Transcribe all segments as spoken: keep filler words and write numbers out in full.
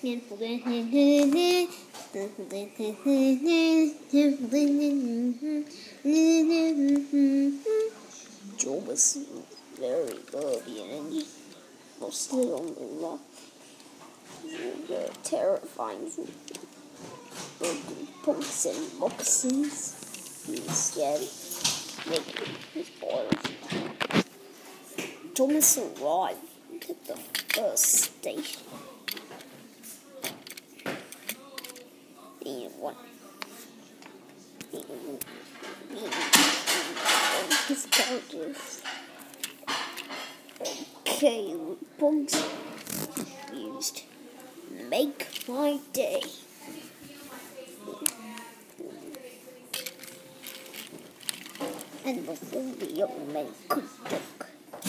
Joe was very early and he mostly on the rock. Very terrifying. Broken pokes and moccasins. He's scared. Making his boils. Thomas arrived at the first station. He won. He won. His characters. Okay, bugs used. Make my day. And before the young man could talk,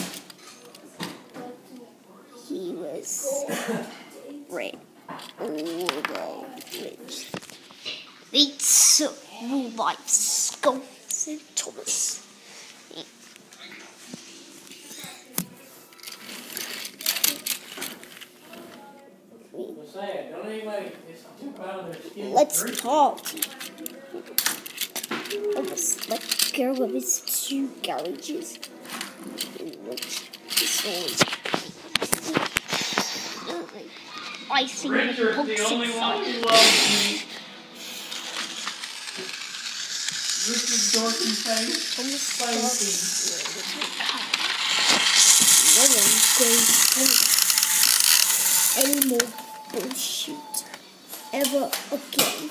he was red all the bridge. It's rule by skull, said Thomas. Let's talk. Thomas let go of his two garages, in which he saw I see the books inside. Richard Dorkin face. Thomas no one goes any more bullshit ever again.